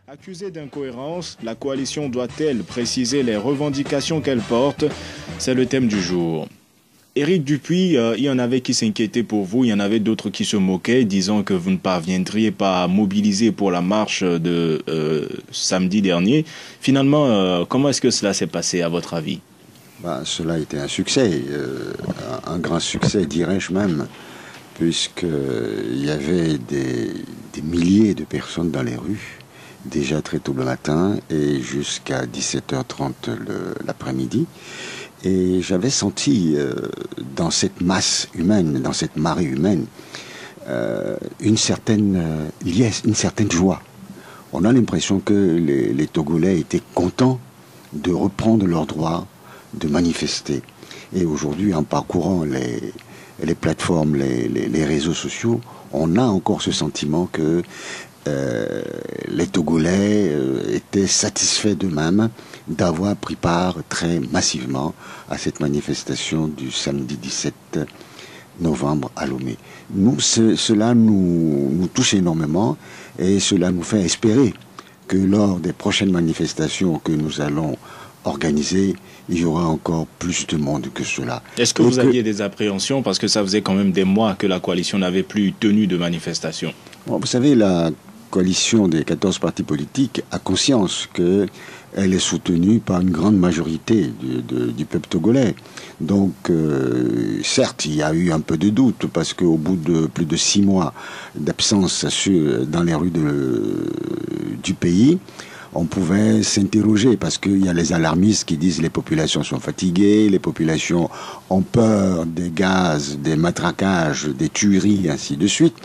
Accusée d'incohérence, la coalition doit-elle préciser les revendications qu'elle porte? C'est le thème du jour. Éric Dupuis, il y en avait qui s'inquiétaient pour vous, il y en avait d'autres qui se moquaient, disant que vous ne parviendriez pas à mobiliser pour la marche de samedi dernier. Finalement, comment est-ce que cela s'est passé à votre avis? Cela a été un succès, un grand succès dirais-je même, puisqu'il y avait des milliers de personnes dans les rues, déjà très tôt le matin et jusqu'à 17h30 l'après-midi. Et j'avais senti dans cette masse humaine, dans cette marée humaine, une certaine liesse, une certaine joie. On a l'impression que les Togolais étaient contents de reprendre leurs droits, de manifester. Et aujourd'hui, en parcourant les plateformes, les réseaux sociaux, on a encore ce sentiment que les Togolais étaient satisfaits d'eux-mêmes d'avoir pris part très massivement à cette manifestation du samedi 17 novembre à Lomé. Cela nous touche énormément et cela nous fait espérer que lors des prochaines manifestations que nous allons organiser, il y aura encore plus de monde que cela. Est-ce que vous aviez des appréhensions parce que ça faisait quand même des mois que la coalition n'avait plus tenu de manifestation? Bon, vous savez, la coalition des 14 partis politiques a conscience qu'elle est soutenue par une grande majorité du peuple togolais. Donc, certes, il y a eu un peu de doute parce qu'au bout de plus de 6 mois d'absence dans les rues du pays, on pouvait s'interroger parce qu'il y a les alarmistes qui disent les populations sont fatiguées, les populations ont peur des gaz, des matraquages, des tueries, ainsi de suite.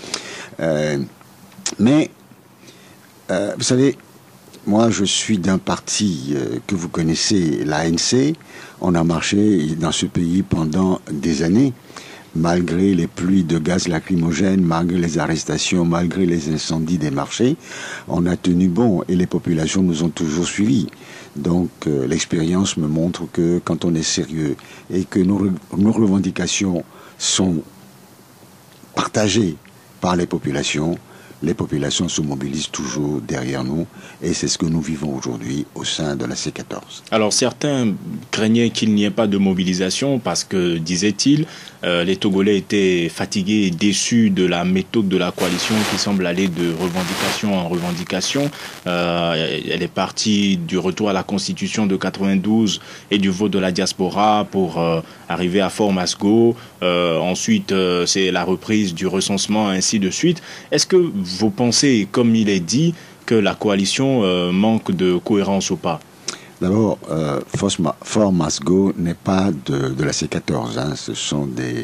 Mais, vous savez, moi je suis d'un parti que vous connaissez, l'ANC. On a marché dans ce pays pendant des années, malgré les pluies de gaz lacrymogène, malgré les arrestations, malgré les incendies des marchés. On a tenu bon et les populations nous ont toujours suivis. Donc l'expérience me montre que quand on est sérieux et que nos revendications sont partagées par les populations se mobilisent toujours derrière nous et c'est ce que nous vivons aujourd'hui au sein de la C14. Alors certains craignaient qu'il n'y ait pas de mobilisation parce que, disait-il, les Togolais étaient fatigués et déçus de la méthode de la coalition qui semble aller de revendication en revendication. Elle est partie du retour à la Constitution de 92 et du vote de la diaspora pour arriver à Fort Masgo. Ensuite, c'est la reprise du recensement, ainsi de suite. Est-ce que vous pensez, comme il est dit, que la coalition manque de cohérence ou pas? D'abord, Fort Masgo n'est pas de la C14. Hein. Ce sont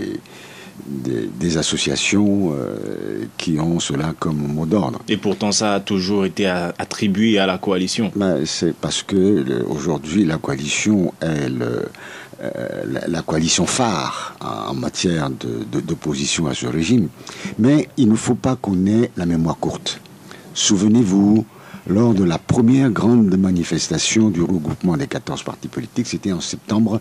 des associations qui ont cela comme mot d'ordre. Et pourtant, ça a toujours été attribué à la coalition. C'est parce que aujourd'hui, la coalition est la coalition phare en matière d'opposition à ce régime. Mais il ne faut pas qu'on ait la mémoire courte. Souvenez-vous, lors de la première grande manifestation du regroupement des 14 partis politiques, c'était en septembre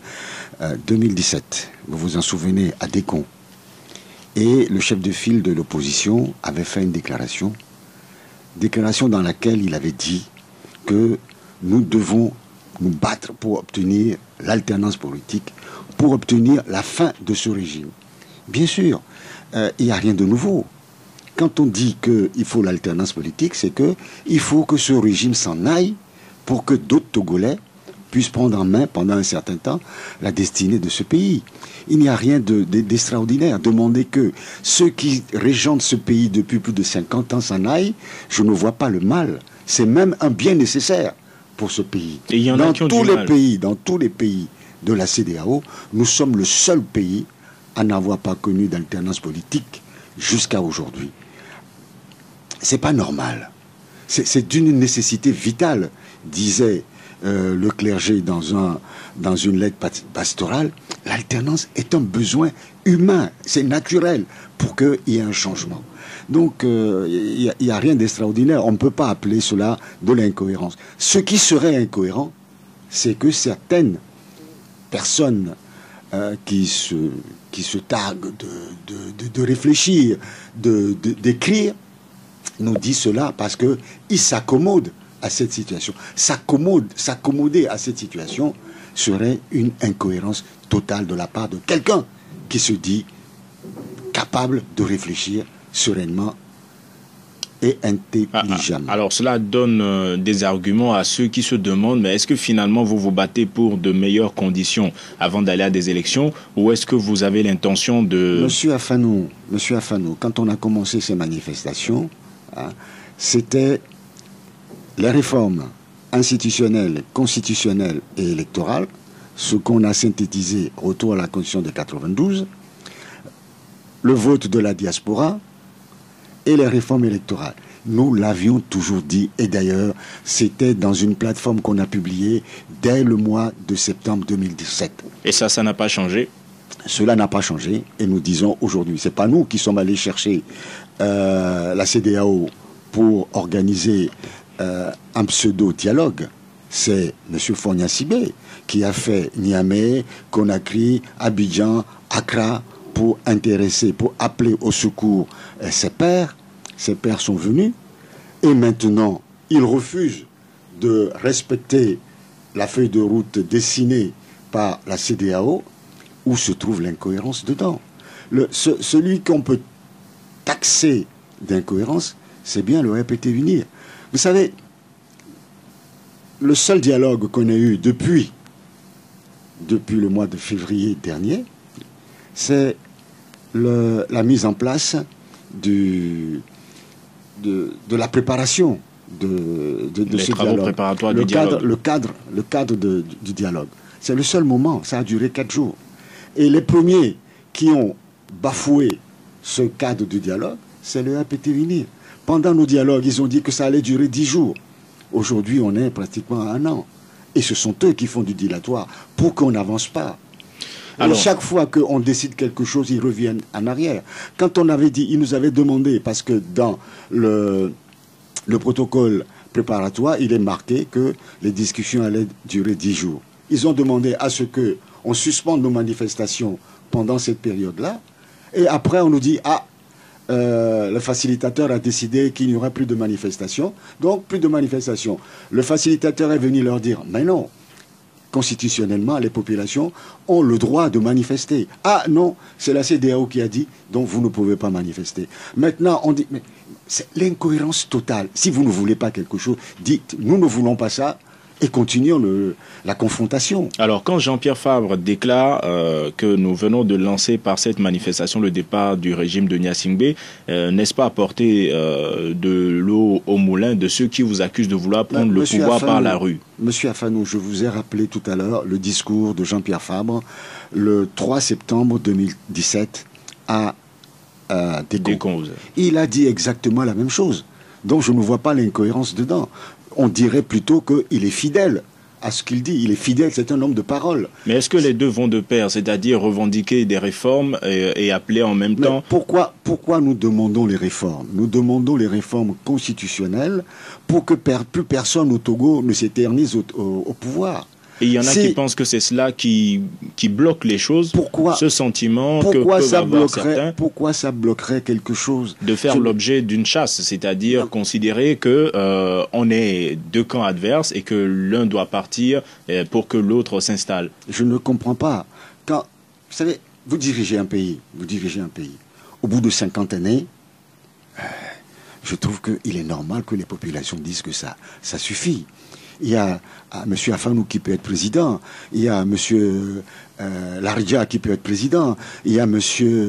2017. Vous vous en souvenez, à Décon. Et le chef de file de l'opposition avait fait une déclaration dans laquelle il avait dit que nous devons nous battre pour obtenir l'alternance politique, pour obtenir la fin de ce régime. Bien sûr, il n'y a rien de nouveau. Quand on dit qu'il faut l'alternance politique, c'est qu'il faut que ce régime s'en aille pour que d'autres Togolais puissent prendre en main pendant un certain temps la destinée de ce pays. Il n'y a rien d'extraordinaire. Demander que ceux qui régentent ce pays depuis plus de 50 ans s'en aillent, je ne vois pas le mal. C'est même un bien nécessaire pour ce pays. Et il y en a qui ont du mal. Dans tous les pays de la CEDEAO, nous sommes le seul pays à n'avoir pas connu d'alternance politique jusqu'à aujourd'hui. C'est pas normal. C'est d'une nécessité vitale, disait le clergé dans une lettre pastorale. L'alternance est un besoin humain, c'est naturel pour qu'il y ait un changement. Donc, il n'y a rien d'extraordinaire. On ne peut pas appeler cela de l'incohérence. Ce qui serait incohérent, c'est que certaines personnes qui se targuent de réfléchir, d'écrire, nous disent cela parce qu'ils s'accommodent à cette situation, s'accommoder à cette situation serait une incohérence totale de la part de quelqu'un qui se dit capable de réfléchir sereinement et intelligemment. Alors cela donne des arguments à ceux qui se demandent, mais est-ce que finalement vous vous battez pour de meilleures conditions avant d'aller à des élections, ou est-ce que vous avez l'intention de... Monsieur Afanou, quand on a commencé ces manifestations, c'était les réformes institutionnelles, constitutionnelles et électorales, ce qu'on a synthétisé retour à la Constitution de 92, le vote de la diaspora et les réformes électorales. Nous l'avions toujours dit, et d'ailleurs, c'était dans une plateforme qu'on a publiée dès le mois de septembre 2017. Et ça n'a pas changé? Cela n'a pas changé, et nous disons aujourd'hui, c'est pas nous qui sommes allés chercher la CEDEAO pour organiser un pseudo-dialogue. C'est M. Fogna Sibé qui a fait Niamey, Conakry, Abidjan, Accra pour appeler au secours ses pairs. Ses pairs sont venus et maintenant il refuse de respecter la feuille de route dessinée par la CEDEAO. Où se trouve l'incohérence dedans? Celui qu'on peut taxer d'incohérence, c'est bien le répéter unir. Vous savez, le seul dialogue qu'on ait eu depuis le mois de février dernier, c'est la mise en place de la préparation de ce travaux dialogue. Préparatoires du dialogue. Le cadre du dialogue. C'est le seul moment, ça a duré 4 jours. Et les premiers qui ont bafoué ce cadre du dialogue, c'est le RPT Unir. Pendant nos dialogues, ils ont dit que ça allait durer 10 jours. Aujourd'hui, on est pratiquement à 1 an. Et ce sont eux qui font du dilatoire pour qu'on n'avance pas. Alors, chaque fois qu'on décide quelque chose, ils reviennent en arrière. Quand on avait dit, ils nous avaient demandé, parce que dans le protocole préparatoire, il est marqué que les discussions allaient durer 10 jours. Ils ont demandé à ce qu'on suspende nos manifestations pendant cette période-là. Et après, on nous dit, le facilitateur a décidé qu'il n'y aurait plus de manifestations. Donc, plus de manifestations. Le facilitateur est venu leur dire, mais non, constitutionnellement, les populations ont le droit de manifester. Ah non, c'est la CEDEAO qui a dit, donc vous ne pouvez pas manifester. Maintenant, on dit, mais c'est l'incohérence totale. Si vous ne voulez pas quelque chose, dites, nous ne voulons pas ça, et continuons la confrontation. Alors, quand Jean-Pierre Fabre déclare que nous venons de lancer par cette manifestation le départ du régime de Gnassingbé, n'est-ce pas apporter de l'eau au moulin de ceux qui vous accusent de vouloir prendre le pouvoir par la rue? Monsieur Afanou, je vous ai rappelé tout à l'heure le discours de Jean-Pierre Fabre le 3 septembre 2017 à Descos. Il a dit exactement la même chose. Donc je ne vois pas l'incohérence dedans. On dirait plutôt qu'il est fidèle à ce qu'il dit. Il est fidèle, c'est un homme de parole. Mais est-ce que les deux vont de pair, c'est-à-dire revendiquer des réformes et appeler en même temps... Pourquoi nous demandons les réformes? Nous demandons les réformes constitutionnelles pour que plus personne au Togo ne s'éternise au pouvoir. Et il y en a qui pensent que c'est cela qui bloque les choses. Pourquoi, ce sentiment que peuvent avoir certains. Pourquoi ça bloquerait quelque chose? De faire l'objet d'une chasse, c'est-à-dire considérer que on est deux camps adverses et que l'un doit partir pour que l'autre s'installe. Je ne comprends pas. Vous savez, vous dirigez un pays. Au bout de 50 années, je trouve qu'il est normal que les populations disent que ça suffit. Il y a M. Afanou qui peut être président, il y a M. Laridja qui peut être président, il y a M.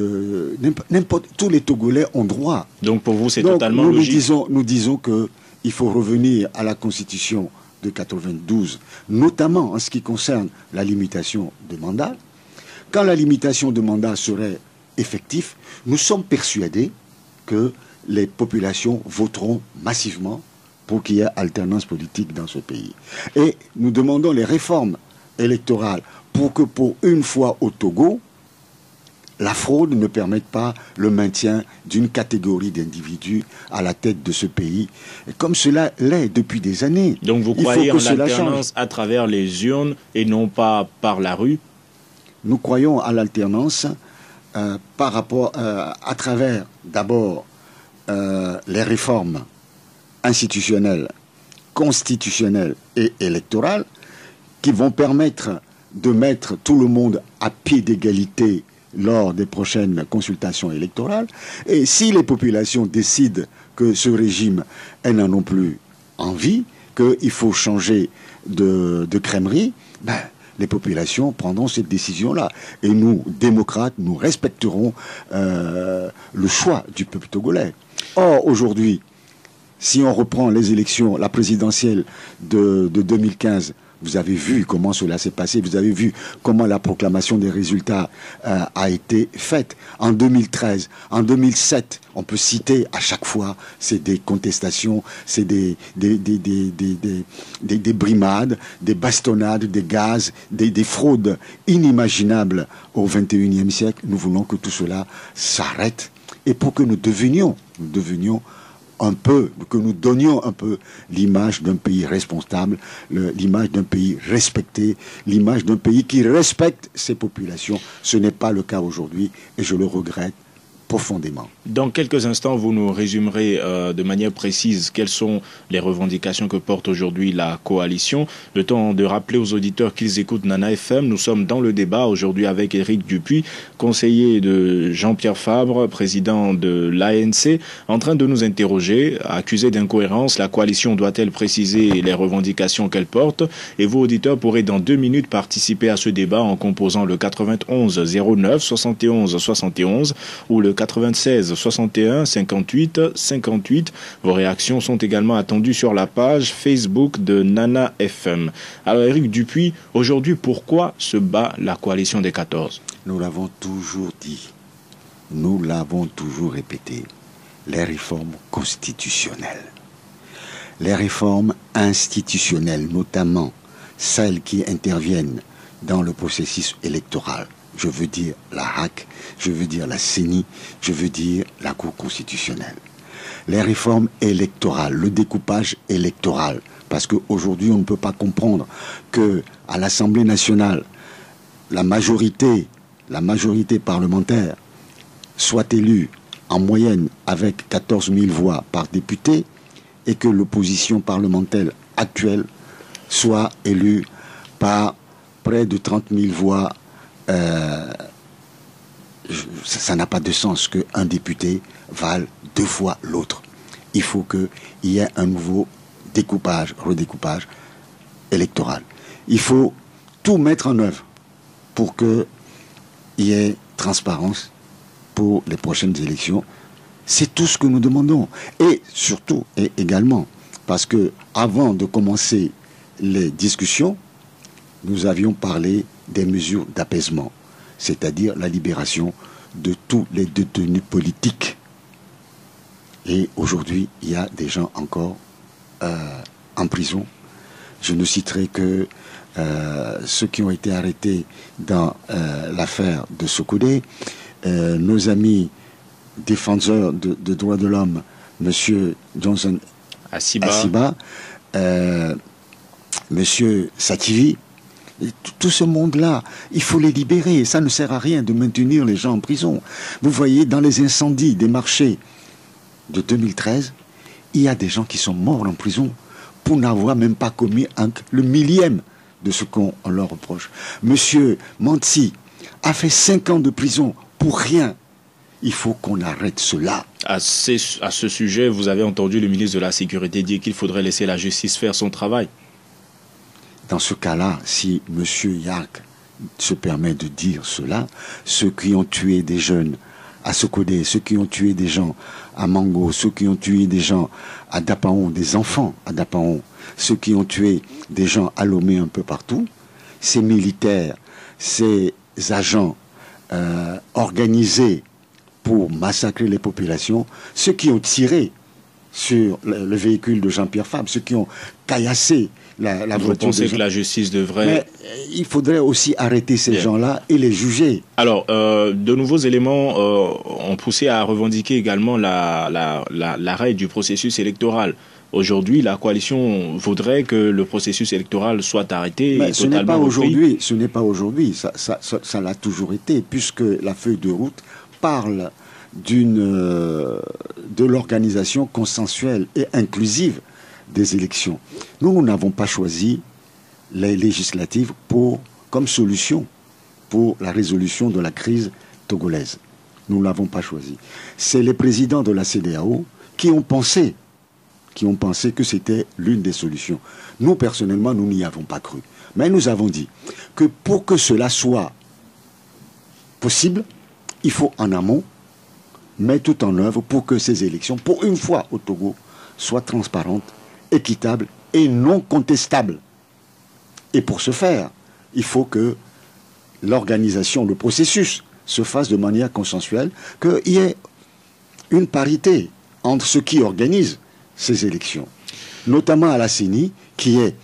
Tous les Togolais ont droit. Donc pour vous, c'est totalement logique. Nous disons qu'il faut revenir à la Constitution de 92, notamment en ce qui concerne la limitation de mandat. Quand la limitation de mandat serait effective, nous sommes persuadés que les populations voteront massivement pour qu'il y ait alternance politique dans ce pays. Et nous demandons les réformes électorales pour que, pour une fois au Togo, la fraude ne permette pas le maintien d'une catégorie d'individus à la tête de ce pays, et comme cela l'est depuis des années. Donc vous croyez en l'alternance à travers les urnes et non pas par la rue? Nous croyons à l'alternance par rapport à travers d'abord les réformes institutionnelles constitutionnelles et électorales qui vont permettre de mettre tout le monde à pied d'égalité lors des prochaines consultations électorales. Et si les populations décident que ce régime, elles n'en ont plus envie, qu'il faut changer de crèmerie, ben, les populations prendront cette décision-là. Et nous, démocrates, nous respecterons le choix du peuple togolais. Or, aujourd'hui, si on reprend les élections, la présidentielle de 2015, vous avez vu comment cela s'est passé, vous avez vu comment la proclamation des résultats a été faite. En 2013, en 2007, on peut citer à chaque fois, c'est des contestations, c'est des brimades, des bastonnades, des gaz, des fraudes inimaginables au XXIe siècle. Nous voulons que tout cela s'arrête. Et pour que nous devenions un peu, que nous donnions un peu l'image d'un pays responsable, l'image d'un pays respecté, l'image d'un pays qui respecte ses populations. Ce n'est pas le cas aujourd'hui et je le regrette profondément. Dans quelques instants, vous nous résumerez de manière précise quelles sont les revendications que porte aujourd'hui la coalition. Le temps de rappeler aux auditeurs qu'ils écoutent Nana FM. Nous sommes dans le débat aujourd'hui avec Éric Dupuis, conseiller de Jean-Pierre Fabre, président de l'ANC, en train de nous interroger, accusé d'incohérence. La coalition doit-elle préciser les revendications qu'elle porte? Et vous, auditeurs, pourrez dans 2 minutes participer à ce débat en composant le 91 09 71 71 ou le 96 61 58 58. Vos réactions sont également attendues sur la page Facebook de Nana FM. Alors Éric Dupuis, aujourd'hui, pourquoi se bat la coalition des 14? Nous l'avons toujours dit, nous l'avons toujours répété, les réformes constitutionnelles, les réformes institutionnelles, notamment celles qui interviennent dans le processus électoral. Je veux dire la HAC, je veux dire la CENI, je veux dire la Cour constitutionnelle. Les réformes électorales, le découpage électoral, parce qu'aujourd'hui on ne peut pas comprendre que à l'Assemblée nationale, la majorité parlementaire soit élue en moyenne avec 14 000 voix par député et que l'opposition parlementaire actuelle soit élue par près de 30 000 voix. Ça n'a pas de sens qu'un député vale 2 fois l'autre. Il faut qu'il y ait un nouveau redécoupage électoral. Il faut tout mettre en œuvre pour qu'il y ait transparence pour les prochaines élections. C'est tout ce que nous demandons. Et surtout, et également, parce que avant de commencer les discussions, nous avions parlé des mesures d'apaisement, c'est-à-dire la libération de tous les détenus politiques. Et aujourd'hui, il y a des gens encore en prison. Je ne citerai que ceux qui ont été arrêtés dans l'affaire de Sokodé, nos amis défenseurs de droits de l'homme, M. Johnson Assiba, M. Sativi. Tout ce monde-là, il faut les libérer. Ça ne sert à rien de maintenir les gens en prison. Vous voyez, dans les incendies des marchés de 2013, il y a des gens qui sont morts en prison pour n'avoir même pas commis le millième de ce qu'on leur reproche. Monsieur Mantsi a fait 5 ans de prison pour rien. Il faut qu'on arrête cela. À ce sujet, vous avez entendu le ministre de la Sécurité dire qu'il faudrait laisser la justice faire son travail. Dans ce cas-là, si M. Yark se permet de dire cela, ceux qui ont tué des jeunes à Sokodé, ceux qui ont tué des gens à Mango, ceux qui ont tué des gens à Dapaon, des enfants à Dapaon, ceux qui ont tué des gens à Lomé un peu partout, ces militaires, ces agents organisés pour massacrer les populations, ceux qui ont tiré sur le véhicule de Jean-Pierre Fabre, ceux qui ont caillassé la voiture. Vous pensez que la justice devrait... Mais il faudrait aussi arrêter ces gens-là et les juger. Alors, de nouveaux éléments ont poussé à revendiquer également l'arrêt du processus électoral. Aujourd'hui, la coalition voudrait que le processus électoral soit arrêté. Mais ce n'est pas aujourd'hui. Ce n'est pas aujourd'hui. Ça l'a toujours été, puisque la feuille de route parle de l'organisation consensuelle et inclusive des élections. Nous n'avons pas choisi les législatives comme solution pour la résolution de la crise togolaise. Nous ne l'avons pas choisi. C'est les présidents de la CEDEAO qui ont pensé que c'était l'une des solutions. Nous, personnellement, nous n'y avons pas cru. Mais nous avons dit que pour que cela soit possible, il faut en amont mettre tout en œuvre pour que ces élections, pour une fois au Togo, soient transparentes, équitables et non contestables. Et pour ce faire, il faut que l'organisation, le processus se fasse de manière consensuelle, qu'il y ait une parité entre ceux qui organisent ces élections, notamment à la CENI, qui est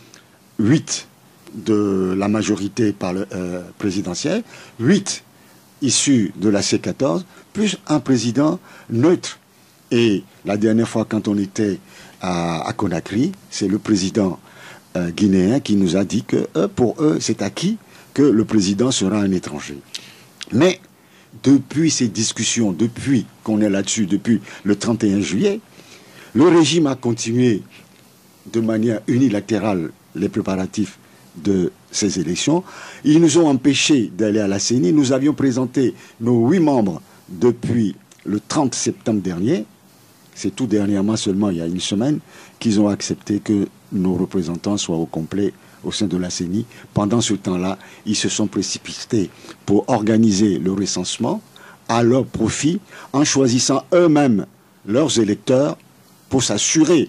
8 de la majorité présidentielle, 8 issus de la C14, plus un président neutre. Et la dernière fois, quand on était à Conakry, c'est le président guinéen qui nous a dit que pour eux, c'est acquis que le président sera un étranger. Mais depuis ces discussions, depuis qu'on est là-dessus, depuis le 31 juillet, le régime a continué de manière unilatérale les préparatifs de ces élections. Ils nous ont empêchés d'aller à la CENI. Nous avions présenté nos 8 membres depuis le 30 septembre dernier. C'est tout dernièrement, seulement il y a une semaine, qu'ils ont accepté que nos représentants soient au complet au sein de la CENI. Pendant ce temps-là, ils se sont précipités pour organiser le recensement à leur profit, en choisissant eux-mêmes leurs électeurs pour s'assurer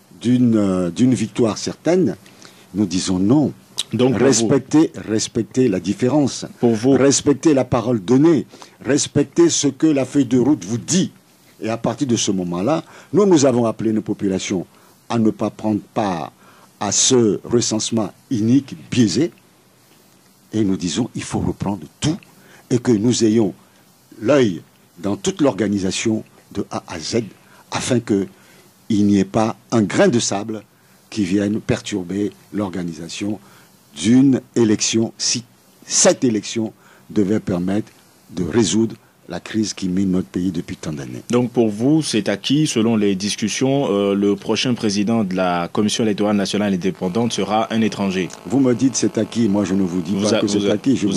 d'une victoire certaine. Nous disons non. Donc respecter la différence, pour vous, respecter la parole donnée, respecter ce que la feuille de route vous dit. Et à partir de ce moment-là, nous avons appelé nos populations à ne pas prendre part à ce recensement inique, biaisé. Et nous disons, il faut reprendre tout et que nous ayons l'œil dans toute l'organisation de A à Z, afin qu'il n'y ait pas un grain de sable qui vienne perturber l'organisation d'une élection, si cette élection devait permettre de résoudre la crise qui mine notre pays depuis tant d'années. Donc pour vous, c'est acquis, selon les discussions, le prochain président de la Commission électorale nationale indépendante sera un étranger. Vous me dites c'est acquis, moi je ne vous dis pas que c'est acquis. Je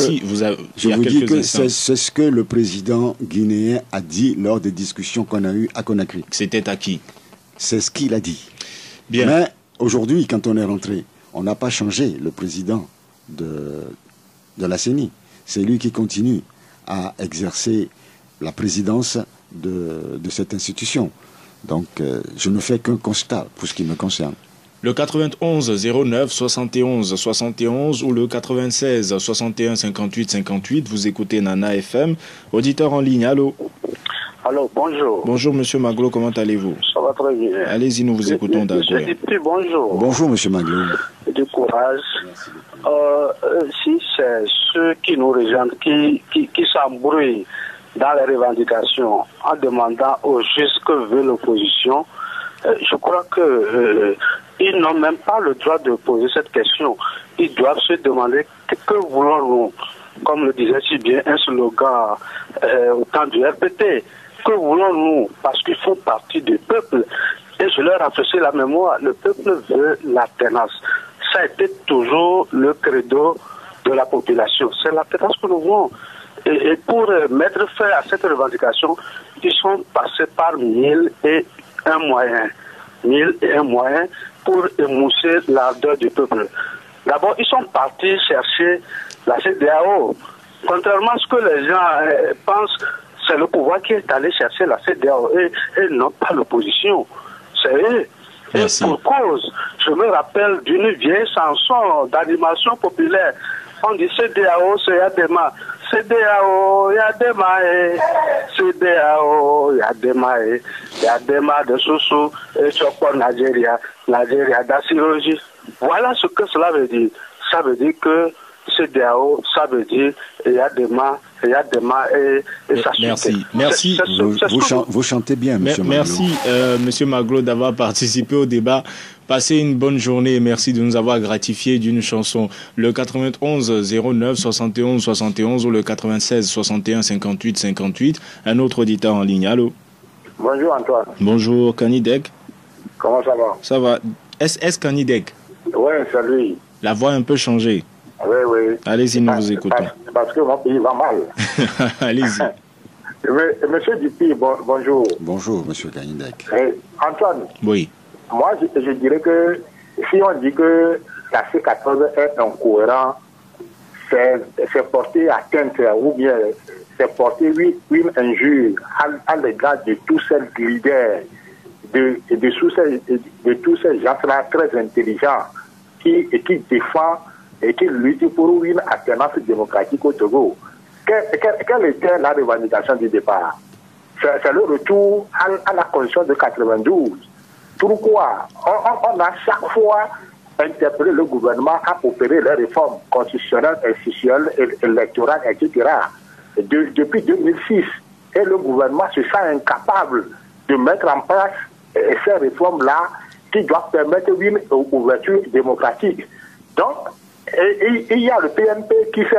vous dis que c'est ce que le président guinéen a dit lors des discussions qu'on a eues à Conakry. C'était acquis. C'est ce qu'il a dit. Bien. Mais aujourd'hui, quand on est rentré, on n'a pas changé le président de la CENI. C'est lui qui continue à exercer la présidence de cette institution. Donc, je ne fais qu'un constat pour ce qui me concerne. Le 91 09 71 71 ou le 96 61 58 58, vous écoutez Nana FM. Auditeur en ligne, allô? Allô, bonjour. Bonjour, monsieur Maglo, comment allez-vous? Ça va très bien. Allez-y, nous vous écoutons d'accord. Monsieur Député, bonjour. Bonjour, monsieur Maglo. Du courage. Si c'est ceux qui nous rejoignent, qui s'embrouillent dans les revendications en demandant au juste que veut l'opposition, je crois que ils n'ont même pas le droit de poser cette question. Ils doivent se demander que voulons-nous, comme le disait si bien un slogan au temps du RPT. Que voulons-nous? Parce qu'ils font partie du peuple. Et je leur rafraîchis la mémoire. Le peuple veut l'alternance. Ça a été toujours le credo de la population. C'est l'alternance que nous voulons. Et pour mettre fin à cette revendication, ils sont passés par 1001 moyens. 1001 moyens pour émousser l'ardeur du peuple. D'abord, ils sont partis chercher la CEDEAO. Contrairement à ce que les gens pensent, c'est le pouvoir qui est allé chercher la CEDEAO et non pas l'opposition. C'est eux. Et pour cause, je me rappelle d'une vieille chanson d'animation populaire. On dit CEDEAO, c'est Yadema. CEDEAO, Yadema, CEDEAO, Yadema, Yadema de Soussou, et Chokpo, Nigeria, Nigeria d'Assiroji. Voilà ce que cela veut dire. Ça veut dire que CEDEAO, ça veut dire Yadema et ça. Merci. Vous chantez bien, monsieur Maglo. Merci, monsieur Maglo, d'avoir participé au débat. Passez une bonne journée et merci de nous avoir gratifié d'une chanson. Le 91 09 71 71 ou le 96 61 58 58. Un autre auditeur en ligne. Allô? Bonjour Antoine. Bonjour Kanidek. Comment ça va? Ça va. Est-ce Kanidek? Oui, c'est lui. La voix a un peu changé. Oui, oui. Allez-y, nous vous écoutons. Parce que mon pays va mal. Allez-y. Monsieur Dupuy, bonjour. Bonjour, monsieur Kanidek. Antoine. Oui. Moi, je dirais que si on dit que la C14 est incohérent, c'est porter atteinte ou bien c'est porter une injure à l'égard de tous ces leaders, de tous ces gens-là très intelligents qui défendent et qui luttent pour une alternance démocratique au Togo. Quelle était la revendication du départ? C'est le retour à la constitution de 92. Pourquoi on a chaque fois interpellé le gouvernement à opérer les réformes constitutionnelles, institutionnelles, électorales, etc. Depuis 2006. Et le gouvernement se sent incapable de mettre en place ces réformes-là qui doivent permettre une ouverture démocratique. Donc, il y a le PNP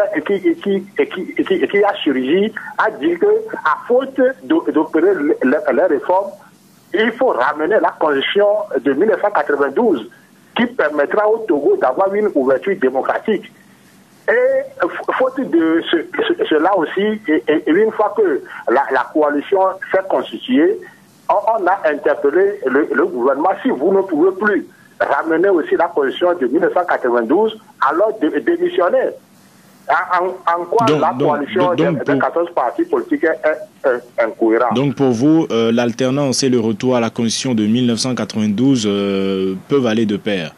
qui a surgi à dire qu'à faute d'opérer les réformes, il faut ramener la constitution de 1992 qui permettra au Togo d'avoir une ouverture démocratique. Et faute de cela aussi, et une fois que la coalition s'est constituée, on a interpellé le gouvernement, si vous ne pouvez plus ramener aussi la constitution de 1992, alors démissionner. En quoi la coalition des 14 partis politiques est incohérente? Donc pour vous, l'alternance et le retour à la constitution de 1992 peuvent aller de pair?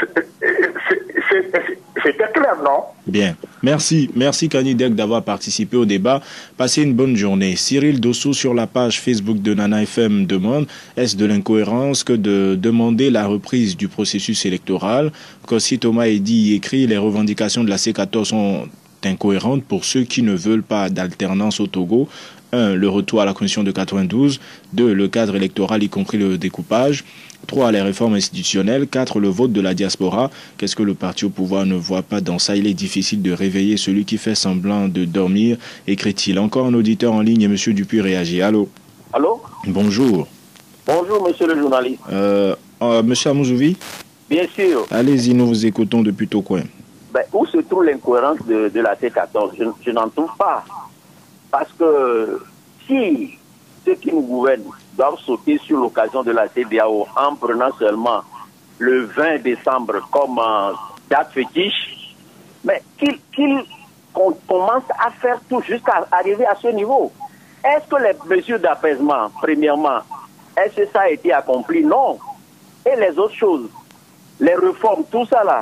C'était clair, non? Bien. Merci Kanidek d'avoir participé au débat. Passez une bonne journée. Cyril Dosso sur la page Facebook de Nana FM demande: est-ce de l'incohérence que de demander la reprise du processus électoral? Kossi Thomas Eddy écrit: les revendications de la C14 sont incohérentes pour ceux qui ne veulent pas d'alternance au Togo. 1. Le retour à la constitution de 92. 2. Le cadre électoral, y compris le découpage. 3. Les réformes institutionnelles. 4. Le vote de la diaspora. Qu'est-ce que le parti au pouvoir ne voit pas dans ça? Il est difficile de réveiller celui qui fait semblant de dormir, écrit-il. Encore un auditeur en ligne et M. Dupuy réagit. Allô? Allô? Bonjour. Bonjour, monsieur le journaliste. Monsieur Amouzouvi? Bien sûr. Allez-y, nous vous écoutons depuis Tokoin. Où se trouve l'incohérence de la C14? Je n'en trouve pas. Parce que si ceux qui nous gouvernent doivent sauter sur l'occasion de la CEDEAO en prenant seulement le 20 décembre comme date fétiche, mais qu'ils commencent à faire tout jusqu'à arriver à ce niveau. Est-ce que les mesures d'apaisement, premièrement, est-ce que ça a été accompli? Non. Et les autres choses, les réformes, tout ça là.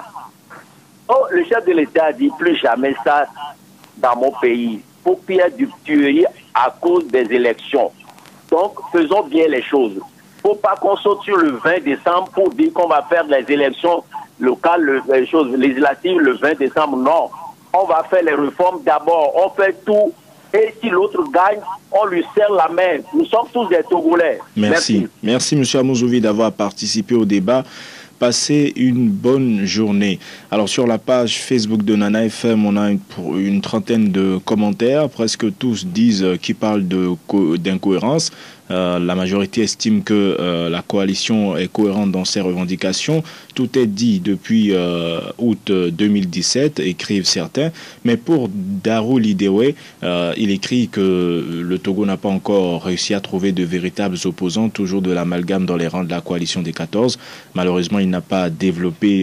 Oh, le chef de l'État a dit plus jamais ça dans mon pays. Pour qu'il y ait du tuerie à cause des élections. Donc, faisons bien les choses. Il ne faut pas qu'on saute sur le 20 décembre pour dire qu'on va faire les élections locales, les choses législatives le 20 décembre. Non. On va faire les réformes d'abord. On fait tout. Et si l'autre gagne, on lui serre la main. Nous sommes tous des Togolais. Merci. Merci, M. Amouzouvi, d'avoir participé au débat. Passez une bonne journée. Alors sur la page Facebook de Nana FM, on a une trentaine de commentaires. Presque tous disent qu'ils parlent d'incohérence. La majorité estime que la coalition est cohérente dans ses revendications. Tout est dit depuis août 2017, écrivent certains. Mais pour Darou Lidewe, il écrit que le Togo n'a pas encore réussi à trouver de véritables opposants, toujours de l'amalgame dans les rangs de la coalition des 14. Malheureusement, il n'a pas développé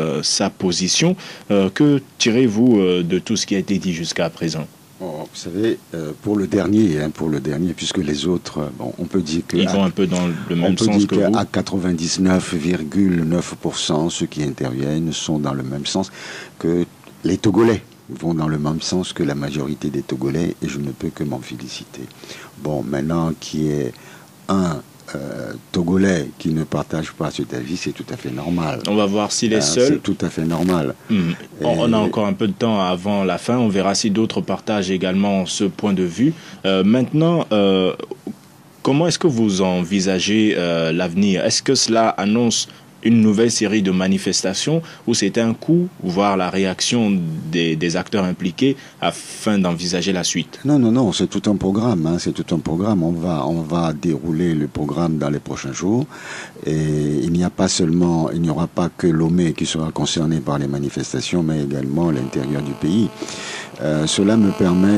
sa position. Que tirez-vous de tout ce qui a été dit jusqu'à présent? Vous savez, pour le dernier, puisque les autres, on peut dire que... Ils vont un peu dans le même sens que vous. À 99,9%, ceux qui interviennent sont dans le même sens que les Togolais vont dans le même sens que la majorité des Togolais, et je ne peux que m'en féliciter. Bon, maintenant, qui est un Togolais qui ne partage pas cet avis, c'est tout à fait normal. On va voir s'il est seul. C'est tout à fait normal. On a encore un peu de temps avant la fin. On verra si d'autres partagent également ce point de vue. Maintenant, comment est-ce que vous envisagez l'avenir? Est-ce que cela annonce une nouvelle série de manifestations ou c'était un coup, voir la réaction des acteurs impliqués afin d'envisager la suite? Non, non, non, c'est tout un programme. Hein, c'est tout un programme. On va dérouler le programme dans les prochains jours. Et il n'y aura pas que Lomé qui sera concerné par les manifestations, mais également l'intérieur du pays. Cela me permet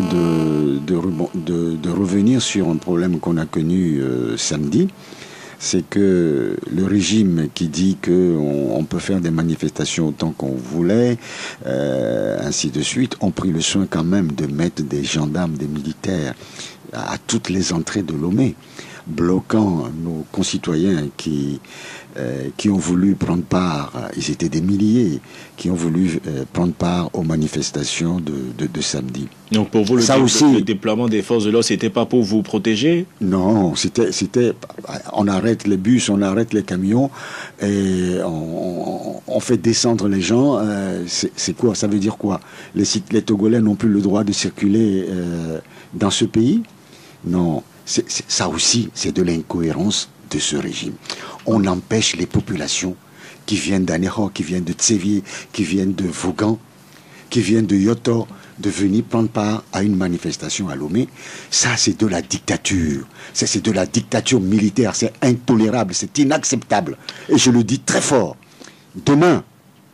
de revenir sur un problème qu'on a connu samedi. C'est que le régime qui dit qu'on peut faire des manifestations autant qu'on voulait, ainsi de suite, ont pris le soin quand même de mettre des gendarmes, des militaires à toutes les entrées de Lomé, bloquant nos concitoyens qui ont voulu prendre part, ils étaient des milliers, qui ont voulu prendre part aux manifestations de samedi. Donc pour vous, le déploiement des forces de l'ordre, c'était pas pour vous protéger? Non, c'était, on arrête les bus, on arrête les camions, et on fait descendre les gens. C'est quoi? Ça veut dire quoi? Les Togolais n'ont plus le droit de circuler dans ce pays? Non, ça aussi, c'est de l'incohérence de ce régime. On empêche les populations qui viennent d'Aného, qui viennent de Tsévié, qui viennent de Vougan, qui viennent de Yoto, de venir prendre part à une manifestation à Lomé. Ça, c'est de la dictature. C'est de la dictature militaire. C'est intolérable, c'est inacceptable. Et je le dis très fort. Demain,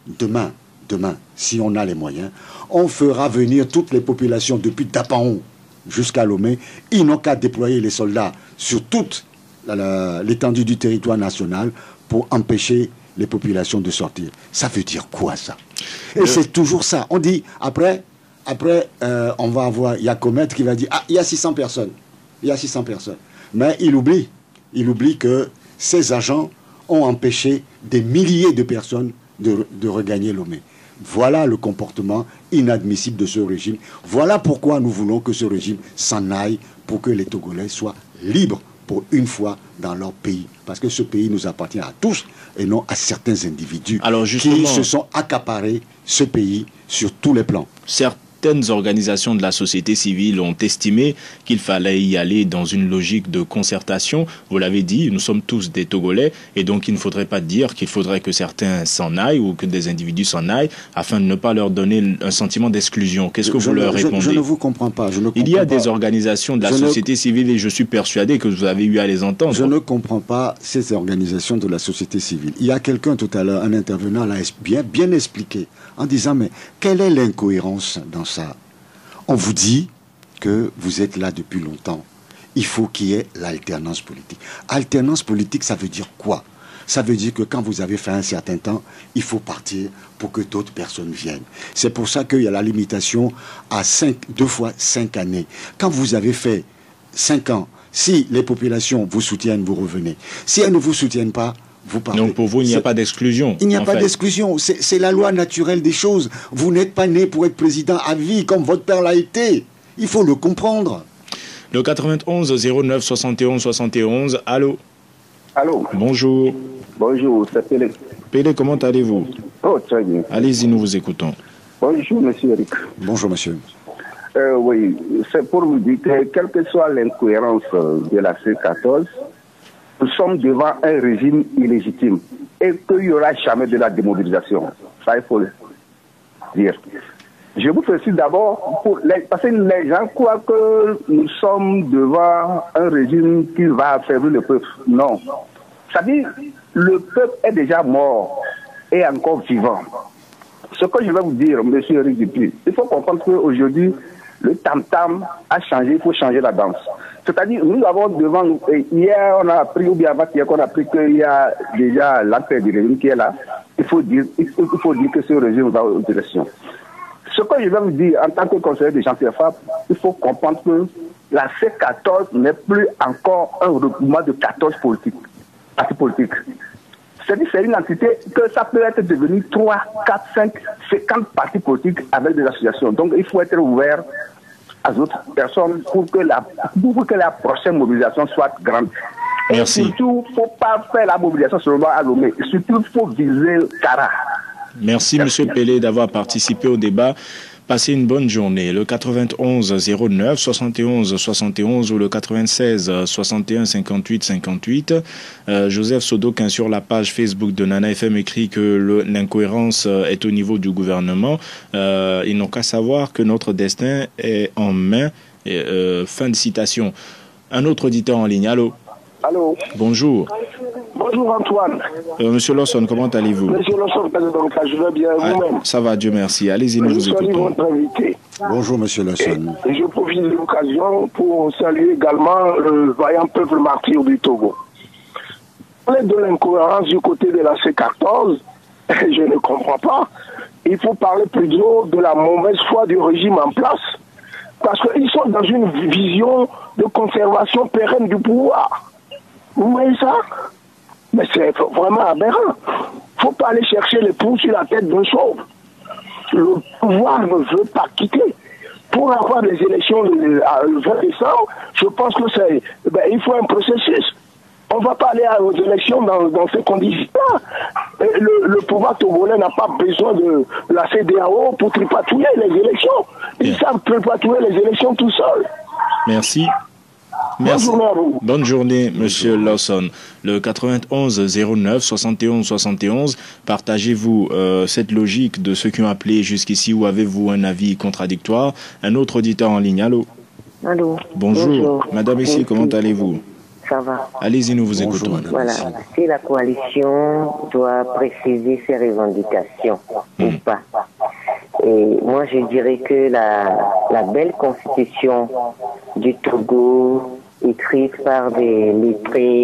si on a les moyens, on fera venir toutes les populations depuis Dapaon jusqu'à Lomé. Ils n'ont qu'à déployer les soldats sur toute l'étendue du territoire national pour empêcher les populations de sortir. Ça veut dire quoi, ça? Et c'est toujours ça. On dit, après on va avoir Yacomet qui va dire, ah, il y a 600 personnes. Il y a 600 personnes. Mais il oublie que ces agents ont empêché des milliers de personnes de regagner Lomé. Voilà le comportement inadmissible de ce régime. Voilà pourquoi nous voulons que ce régime s'en aille pour que les Togolais soient libres pour une fois dans leur pays. Parce que ce pays nous appartient à tous et non à certains individus qui se sont accaparés ce pays sur tous les plans. Certaines organisations de la société civile ont estimé qu'il fallait y aller dans une logique de concertation. Vous l'avez dit, nous sommes tous des Togolais et donc il ne faudrait pas dire qu'il faudrait que certains s'en aillent ou que des individus s'en aillent afin de ne pas leur donner un sentiment d'exclusion. Qu'est-ce que vous leur répondez? Je ne vous comprends pas. Il y a des organisations de la société civile et je suis persuadé que vous avez eu à les entendre. Je ne comprends pas ces organisations de la société civile. Il y a quelqu'un tout à l'heure, un intervenant l'a bien expliqué en disant mais quelle est l'incohérence dans ça? On vous dit que vous êtes là depuis longtemps. Il faut qu'il y ait l'alternance politique. Alternance politique, ça veut dire quoi? Ça veut dire que quand vous avez fait un certain temps, il faut partir pour que d'autres personnes viennent. C'est pour ça qu'il y a la limitation à 2 fois 5 années. Quand vous avez fait 5 ans, si les populations vous soutiennent, vous revenez. Si elles ne vous soutiennent pas, vous partez. Donc pour vous, il n'y a pas d'exclusion? Il n'y a pas d'exclusion. C'est la loi naturelle des choses. Vous n'êtes pas né pour être président à vie comme votre père l'a été. Il faut le comprendre. Le 91 09 71 71. Allô? Allô? Bonjour. Bonjour, c'est Pélé. Pélé, comment allez-vous? Oh, très bien. Allez-y, nous vous écoutons. Bonjour, monsieur Eric. Bonjour, monsieur. Oui, c'est pour vous dire que, quelle que soit l'incohérence de la C14, nous sommes devant un régime illégitime et qu'il n'y aura jamais de la démobilisation. Ça, il faut le dire. Je vous précise d'abord, parce que les gens croient que nous sommes devant un régime qui va affaiblir le peuple. Non. Ça dit, le peuple est déjà mort et encore vivant. Ce que je vais vous dire, monsieur Eric Dupuis, il faut comprendre qu'aujourd'hui, le tam-tam a changé, il faut changer la danse. C'est-à-dire, nous avons devant nous, hier on a appris, ou bien avant-hier qu'on a appris qu'il y a déjà l'acteur du régime qui est là. Il faut dire que ce régime va aux élections. Ce que je vais vous dire, en tant que conseiller de Jean-Pierre Fabre, il faut comprendre que la C14 n'est plus encore un regroupement de 14 partis politiques. C'est-à-dire c'est une entité que ça peut être devenu 3, 4, 5, 50 partis politiques avec des associations. Donc il faut être ouvert à d'autres personnes pour que la prochaine mobilisation soit grande. Merci. Et surtout, il ne faut pas faire la mobilisation seulement à Lomé. Surtout, il faut viser Kara. Merci, monsieur Pélé, d'avoir participé au débat. Passez une bonne journée. Le 91 09 71 71 ou le 96 61 58 58. Joseph Sodokin sur la page Facebook de Nana FM écrit que l'incohérence est au niveau du gouvernement. Ils n'ont qu'à savoir que notre destin est en main. Fin de citation. Un autre auditeur en ligne. Allô? Allô? Bonjour. Bonjour Antoine. Monsieur Lawson, comment allez-vous? Monsieur Lawson, je vais bien vous-même. Ça va, Dieu merci. Allez-y, nous vous écoutons. Votre invité. Bonjour Monsieur Lawson. Et je profite de l'occasion pour saluer également le vaillant peuple martyr du Togo. Parler de l'incohérence du côté de la C14, je ne comprends pas. Il faut parler plutôt de la mauvaise foi du régime en place. Parce qu'ils sont dans une vision de conservation pérenne du pouvoir. Vous voyez ça? Mais c'est vraiment aberrant. Il ne faut pas aller chercher les poux sur la tête d'un chauve. Le pouvoir ne veut pas quitter. Pour avoir des élections le 20 décembre, je pense que il faut un processus. On ne va pas aller aux élections dans ces conditions-là. Le pouvoir togolais n'a pas besoin de la CEDEAO pour tripatouiller les élections. Ils savent tripatouiller les élections tout seuls. Merci. Merci. Bonne journée à vous. Bonne journée, Monsieur Lawson. Le 91 09 71 71. Partagez-vous cette logique de ceux qui ont appelé jusqu'ici ou avez-vous un avis contradictoire? Un autre auditeur en ligne. Allô? Allô. Bonjour. Madame ici, comment allez-vous? Ça va. Allez-y, nous vous écoutons. Voilà. Si la coalition doit préciser ses revendications ou pas. Et moi, je dirais que la belle constitution du Togo, écrite par des lettrés,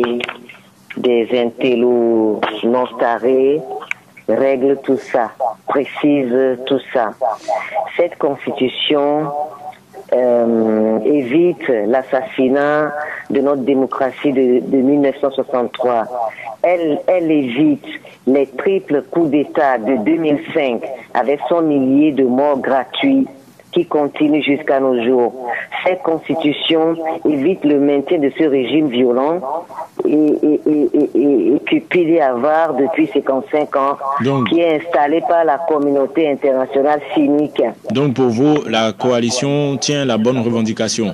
des intellos non tarés, règle tout ça, précise tout ça. Cette constitution évite l'assassinat de notre démocratie de 1963. Elle évite les triples coups d'État de 2005 avec son millier de morts gratuits qui continue jusqu'à nos jours. Cette constitution évite le maintien de ce régime violent et cupide et avare depuis 55 ans, donc, qui est installé par la communauté internationale cynique. Donc pour vous, la coalition tient la bonne revendication?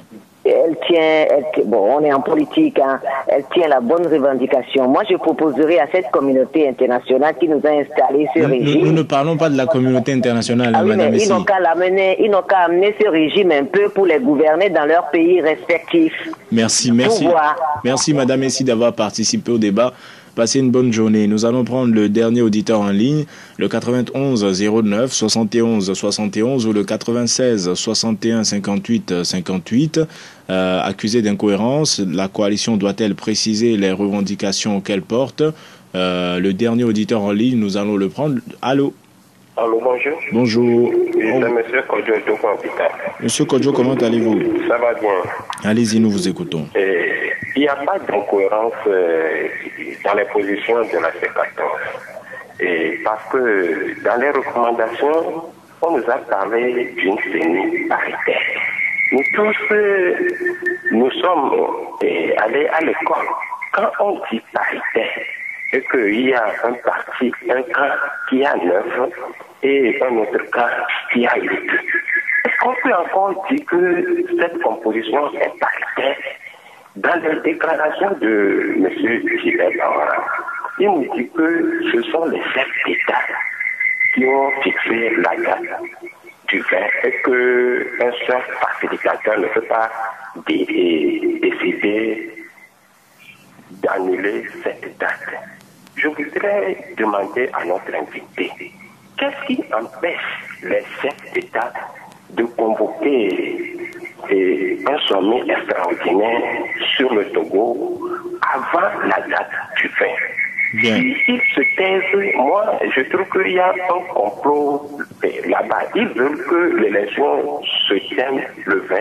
Bon, on est en politique, hein, elle tient la bonne revendication. Moi, je proposerai à cette communauté internationale qui nous a installé ce régime. Nous ne parlons pas de la communauté internationale, madame. Ils n'ont qu'à amener ce régime un peu pour les gouverner dans leurs pays respectifs. Merci. Merci, madame Messi, d'avoir participé au débat. Passez une bonne journée. Nous allons prendre le dernier auditeur en ligne, le 91 09 71 71 ou le 96 61 58 58. Accusé d'incohérence, la coalition doit-elle préciser les revendications qu'elle porte? Le dernier auditeur en ligne, nous allons le prendre. Allô? Allô, bonjour. Bonjour. C'est Monsieur Kodjo de Capital. Monsieur Kodjo, comment allez-vous? Ça va bien. Allez-y, nous vous écoutons. Il n'y a pas d'incohérence dans les positions de la C14. Parce que dans les recommandations, on nous a parlé d'une CENI paritaire. Nous tous, nous sommes allés à l'école. Quand on dit paritaire, et qu'il y a un parti, un cas qui a 9 et un autre cas qui a 8. Est-ce qu'on peut encore dire que cette composition est paritaire? Dans les déclarations de M. Gilbert Bawara, il nous dit que ce sont les chefs d'État qui ont fixé la date du 20 et qu'un seul facilitateur ne peut pas décider d'annuler cette date. Je voudrais demander à notre invité, qu'est-ce qui empêche les chefs d'État de convoquer un sommet extraordinaire sur le Togo avant la date du 20? S'ils se taisent, moi, je trouve qu'il y a un complot là-bas. Ils veulent que l'élection se tienne le 20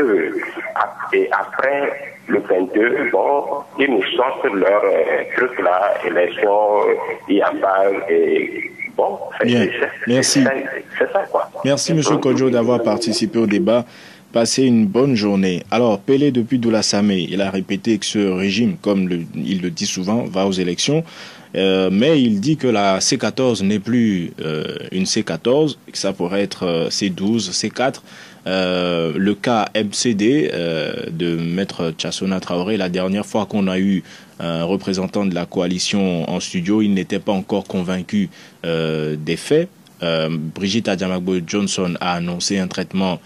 et après le 22, bon, ils nous sortent leur truc là, élection, il n'y a pas... Bon, merci. C'est ça, quoi. Merci, M. Kodjo, d'avoir participé au débat. Passez une bonne journée. Alors, Pelé, depuis Doula Samé, il a répété que ce régime, comme il le dit souvent, va aux élections. Mais il dit que la C14 n'est plus une C14, que ça pourrait être C12, C4. Le cas MCD de Maître Tchassona Traoré, la dernière fois qu'on a eu un représentant de la coalition en studio, il n'était pas encore convaincu des faits. Brigitte Adjamagbo Johnson a annoncé un traitement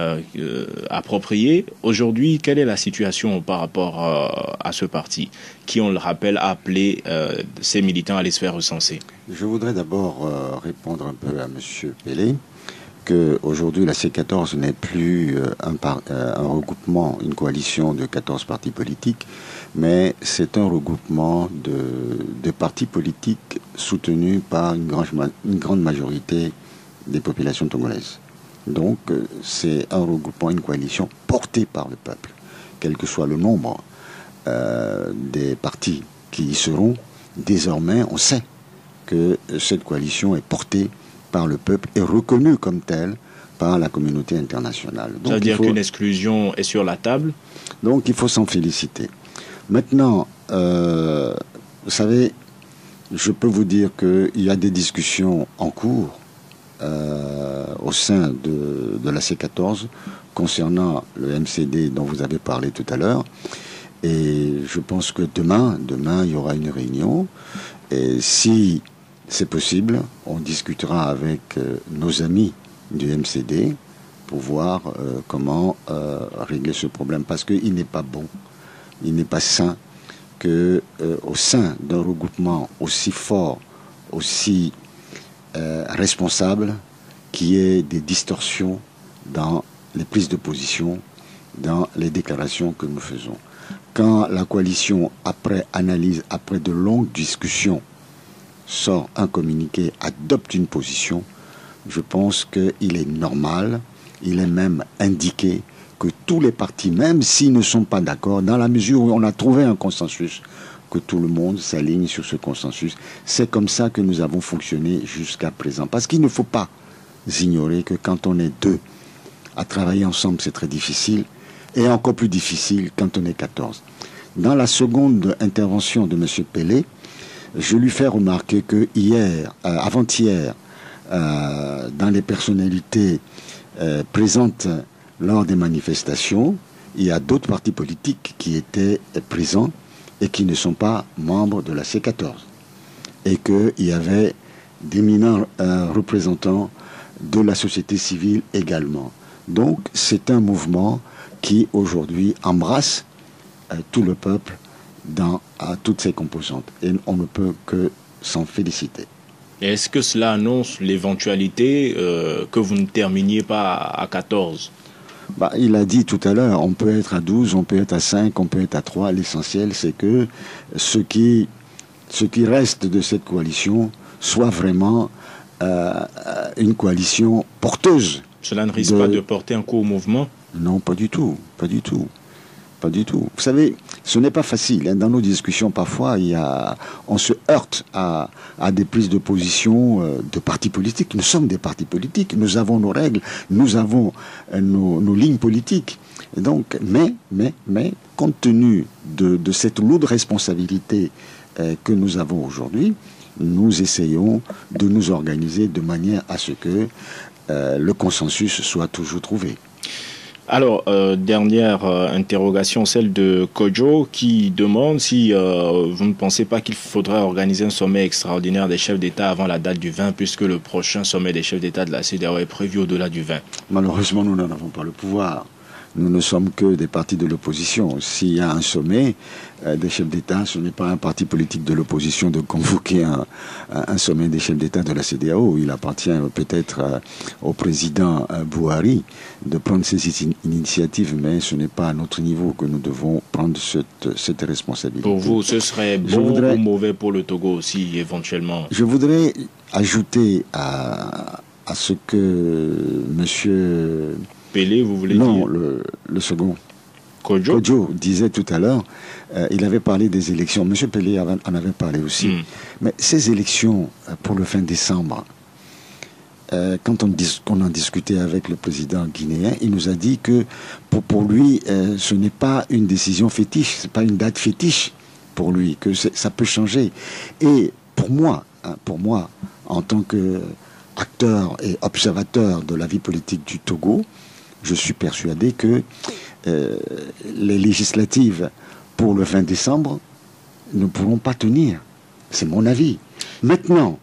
approprié. Aujourd'hui, quelle est la situation par rapport à ce parti qui, on le rappelle, a appelé ses militants à les se faire recenser? Je voudrais d'abord répondre un peu à M. Pelé, qu'aujourd'hui la C14 n'est plus un regroupement, une coalition de 14 partis politiques, mais c'est un regroupement de partis politiques soutenus par une grande majorité des populations togolaises. Donc c'est un regroupement, une coalition portée par le peuple, quel que soit le nombre des partis qui y seront. Désormais, on sait que cette coalition est portée par le peuple et reconnue comme telle par la communauté internationale. Ça veut dire qu'une exclusion est sur la table? Donc il faut s'en féliciter. Maintenant, vous savez, je peux vous dire qu'il y a des discussions en cours au sein de la C14 concernant le MCD dont vous avez parlé tout à l'heure. Et je pense que demain, il y aura une réunion. Et si c'est possible, on discutera avec nos amis du MCD pour voir comment régler ce problème. Parce qu'il n'est pas bon, il n'est pas sain que au sein d'un regroupement aussi fort, aussi responsable, qu'il y ait des distorsions dans les prises de position, dans les déclarations que nous faisons. Quand la coalition, après analyse, après de longues discussions, sort un communiqué, adopte une position, je pense qu'il est normal, il est même indiqué que tous les partis, même s'ils ne sont pas d'accord, dans la mesure où on a trouvé un consensus, que tout le monde s'aligne sur ce consensus. C'est comme ça que nous avons fonctionné jusqu'à présent. Parce qu'il ne faut pas ignorer que quand on est deux à travailler ensemble, c'est très difficile, et encore plus difficile quand on est 14. Dans la seconde intervention de M. Pelé, je lui fais remarquer que avant-hier, dans les personnalités présentes lors des manifestations, il y a d'autres partis politiques qui étaient présents et qui ne sont pas membres de la C14. Et qu'il y avait d'éminents représentants de la société civile également. Donc c'est un mouvement qui aujourd'hui embrasse tout le peuple dans toutes ses composantes. Et on ne peut que s'en féliciter. Est-ce que cela annonce l'éventualité que vous ne terminiez pas à 14? Il a dit tout à l'heure, on peut être à 12, on peut être à 5, on peut être à 3. L'essentiel, c'est que ce qui reste de cette coalition soit vraiment une coalition porteuse. Cela ne risque pas de porter un coup au mouvement? Non, pas du tout, pas du tout. Pas du tout. Vous savez, ce n'est pas facile. Hein. Dans nos discussions, parfois, on se heurte à des prises de position de partis politiques. Nous sommes des partis politiques. Nous avons nos règles. Nous avons nos lignes politiques. Et donc, mais, compte tenu de cette lourde responsabilité que nous avons aujourd'hui, nous essayons de nous organiser de manière à ce que le consensus soit toujours trouvé. Alors, dernière interrogation, celle de Kojo, qui demande si vous ne pensez pas qu'il faudrait organiser un sommet extraordinaire des chefs d'État avant la date du 20, puisque le prochain sommet des chefs d'État de la CEDEAO est prévu au-delà du 20. Malheureusement, nous n'en avons pas le pouvoir. Nous ne sommes que des partis de l'opposition. S'il y a un sommet des chefs d'État, ce n'est pas un parti politique de l'opposition de convoquer un sommet des chefs d'État de la CEDEAO. Il appartient peut-être au président Buhari de prendre ces initiatives, mais ce n'est pas à notre niveau que nous devons prendre cette responsabilité. Pour vous, ce serait bon ou mauvais pour le Togo aussi, éventuellement? Je voudrais ajouter à ce que monsieur... Pelé, vous voulez dire? Non, le second. Kojo disait tout à l'heure, il avait parlé des élections. Monsieur Pelé en avait parlé aussi. Mais ces élections pour le fin décembre, quand on en discutait avec le président guinéen, il nous a dit que pour lui, ce n'est pas une décision fétiche, c'est pas une date fétiche pour lui, que ça peut changer. Et pour moi, en tant qu'acteur et observateur de la vie politique du Togo, je suis persuadé que les législatives pour le 20 décembre ne pourront pas tenir. C'est mon avis. Maintenant,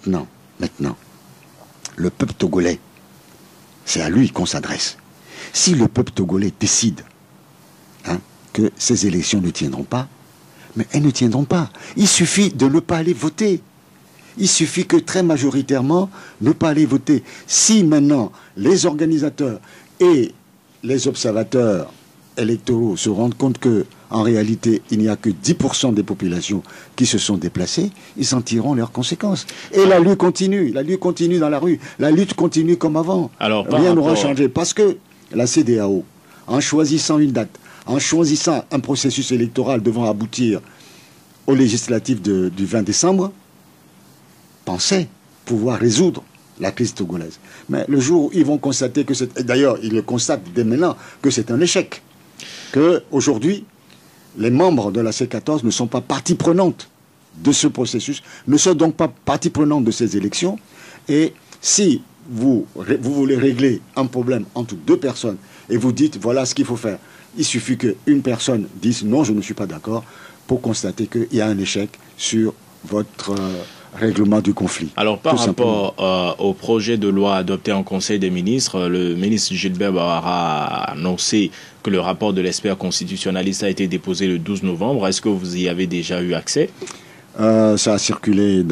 le peuple togolais, c'est à lui qu'on s'adresse. Si le peuple togolais décide que ces élections ne tiendront pas, mais elles ne tiendront pas. Il suffit de ne pas aller voter. Il suffit que très majoritairement, ne pas aller voter. Si maintenant les organisateurs et les observateurs électoraux se rendent compte que, en réalité, il n'y a que 10% des populations qui se sont déplacées, ils en tireront leurs conséquences. Et la lutte continue dans la rue. La lutte continue comme avant. Alors, rien n'aura changé. Parce que la CEDEAO, en choisissant une date, en choisissant un processus électoral devant aboutir aux législatives du 20 décembre, pensait pouvoir résoudre la crise togolaise. Mais le jour où ils vont constater que c'est... D'ailleurs, ils le constatent dès maintenant que c'est un échec. Qu'aujourd'hui, les membres de la C14 ne sont pas partie prenante de ce processus, ne sont donc pas partie prenante de ces élections. Et si vous voulez régler un problème entre deux personnes et vous dites voilà ce qu'il faut faire, il suffit qu'une personne dise non, je ne suis pas d'accord, pour constater qu'il y a un échec sur votre règlement du conflit. Alors, par rapport au projet de loi adopté en Conseil des ministres, le ministre Gilbert Bawara a annoncé que le rapport de l'expert constitutionnaliste a été déposé le 12 novembre. Est-ce que vous y avez déjà eu accès? Ça a circulé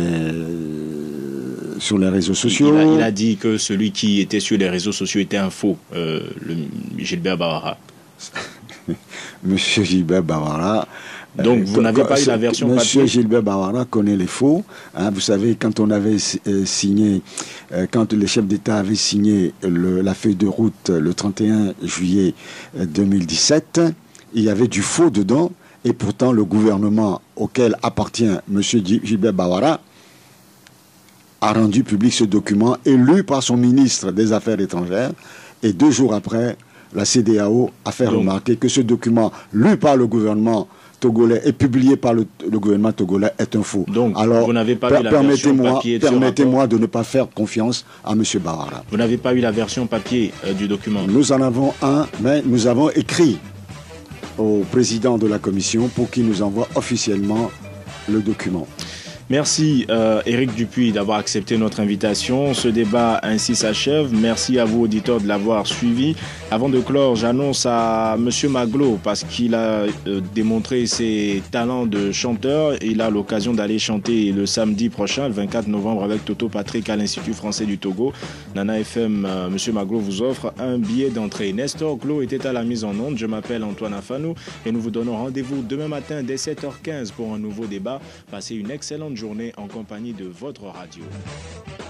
sur les réseaux sociaux. Il a dit que celui qui était sur les réseaux sociaux était un faux, Gilbert Bawara. Monsieur Gilbert Bawara... Donc vous n'avez pas eu la version papier? Monsieur Gilbert Bawara connaît les faux. Vous savez, quand on avait signé, quand les chefs d'État avaient signé la feuille de route le 31 juillet 2017, il y avait du faux dedans. Et pourtant, le gouvernement auquel appartient monsieur Gilbert Bawara a rendu public ce document, élu par son ministre des Affaires étrangères. Et 2 jours après, la CEDEAO a fait remarquer que ce document, lu par le gouvernement togolais et publié par le gouvernement togolais, est un faux. Donc, alors, vous n'avez pas eu la version papier de permettez-moi de ne pas faire confiance à M. Bawara. Vous n'avez pas eu la version papier du document? Nous en avons un, mais nous avons écrit au président de la commission pour qu'il nous envoie officiellement le document. Merci Éric Dupuis d'avoir accepté notre invitation. Ce débat ainsi s'achève. Merci à vous auditeurs de l'avoir suivi. Avant de clore, j'annonce à Monsieur Maglo, parce qu'il a démontré ses talents de chanteur. Il a l'occasion d'aller chanter le samedi prochain, le 24 novembre, avec Toto Patrick à l'Institut français du Togo. Nana FM, Monsieur Maglo vous offre un billet d'entrée. Nestor Glo était à la mise en onde. Je m'appelle Antoine Afanou et nous vous donnons rendez-vous demain matin dès 7h15 pour un nouveau débat. Passez une excellente journée en compagnie de votre radio.